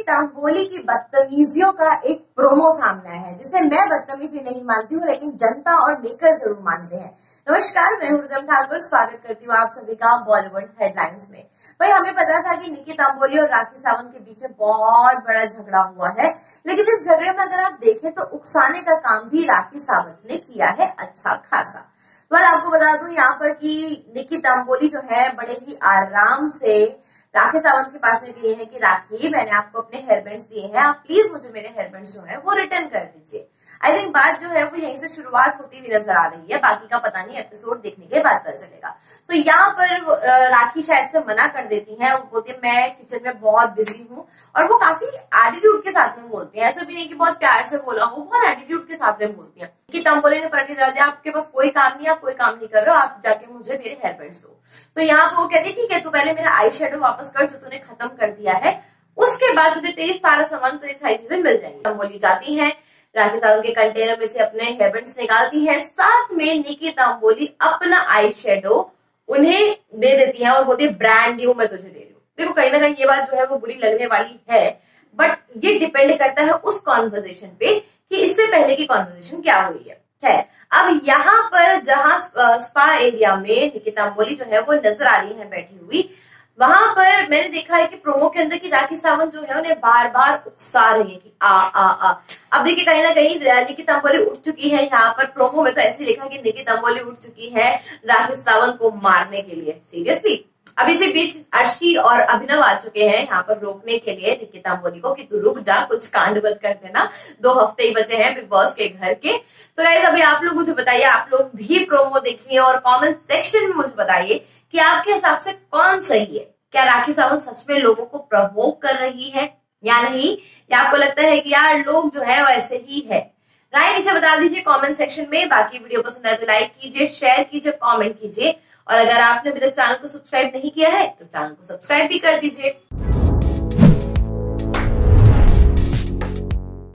तांबोली की बदतमीजियों का एक प्रोमो सामने आया है, जिसे मैं बदतमीजी नहीं मानती हूँ, लेकिन जनता और मेकर जरूर मानते हैं। नमस्कार, मैं हुरदम ठाकुर स्वागत करती हूँ आप सभी का बॉलीवुड हेडलाइंस में। भाई, हमें पता था कि निकी तांबोली और राखी सावंत के पीछे बहुत बड़ा झगड़ा हुआ है, लेकिन इस झगड़े में अगर आप देखें तो उकसाने का काम भी राखी सावंत ने किया है अच्छा खासा। आपको बता दूं यहाँ पर कि निकी तांबोली जो है बड़े ही आराम से राखी सावंत के पास में गई है कि राखी, मैंने आपको अपने हेयर बैंड्स दिए हैं, आप प्लीज मुझे मेरे हेयर बैंड्स जो है वो रिटर्न कर दीजिए। आई थिंक बात जो है वो यहीं से शुरुआत होती हुई नजर आ रही है, बाकी का पता नहीं, एपिसोड देखने के बाद पता चलेगा। तो यहाँ पर राखी शायद से मना कर देती है, वो बोलती है मैं किचन में बहुत बिजी हूँ, और वो काफी एटीट्यूड के साथ में बोलती है, ऐसा भी नहीं कि बहुत प्यार से बोला हो, बहुत एटीट्यूड के साथ में बोलती है कि तांबोली ने पलट दिया, आपके पास कोई काम नहीं, आप कोई काम नहीं कर रहे हो, आप जाके मुझे मेरे हेयर बैंड्स दो। तो यहाँ पे वो कहती है ठीक है, तू पहले मेरा आई शेडो वापस कर जो तूने खत्म कर दिया है, उसके बाद तुझे तेरी सारा सामान से सारी चीजें मिल जाएंगी। तांबोली जाती है, राखी सावंत के कंटेनर में से अपने हेयर बैंड्स निकालती है, साथ में निकी तांबोली अपना आई शेडो उन्हें दे देती है और बोलती है ब्रांड न्यू मैं तुझे दे रही हूँ। देखो, कहीं ना कहीं ये बात जो है वो बुरी लगने वाली है, बट ये डिपेंड करता है उस कॉन्वर्सेशन पे कि इससे पहले की कॉन्वर्सेशन क्या हुई है। अब यहाँ पर जहां स्पा एरिया में निकी तांबोली जो है वो नजर आ रही है बैठी हुई, वहां पर मैंने देखा है कि प्रोमो के अंदर की राखी सावंत जो है उन्हें बार बार उकसा रही है कि आ। अब देखिए, कहीं ना कहीं निकी तांबोली उठ चुकी है। यहाँ पर प्रोमो में तो ऐसे लिखा कि निकी तांबोली उठ चुकी है राखी सावंत को मारने के लिए। सीरियसली, अब इसी बीच अर्शी और अभिनव आ चुके हैं यहाँ पर रोकने के लिए निकी तांबोली को कि तू रुक जा, कुछ कांड मत कर देना, 2 हफ्ते ही बचे हैं बिग बॉस के घर के। तो गाइस, अभी आप लोग मुझे बताइए, आप लोग भी प्रोमो देखिए और कमेंट सेक्शन में मुझे बताइए कि आपके हिसाब से कौन सही है। क्या राखी सावंत सच में लोगों को प्रवोक कर रही है या नहीं, या आपको लगता है कि यार लोग जो है वैसे ही है? राय नीचे बता दीजिए कमेंट सेक्शन में। बाकी वीडियो पसंद आए तो लाइक कीजिए, शेयर कीजिए, कमेंट कीजिए, और अगर आपने अभी तक चैनल को सब्सक्राइब नहीं किया है तो चैनल को सब्सक्राइब भी कर दीजिए।